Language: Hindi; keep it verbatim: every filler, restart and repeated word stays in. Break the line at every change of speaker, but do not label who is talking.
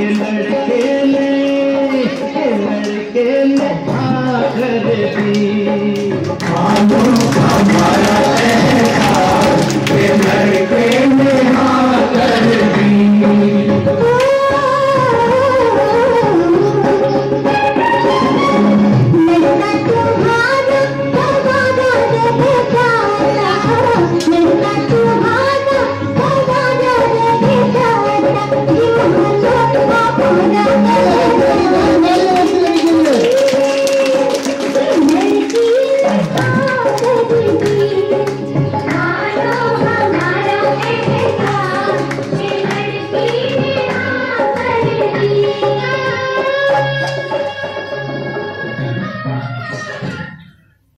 लड़के ने ये लड़के ने भाकर दी। मानो हमारा एहसास ये लड़के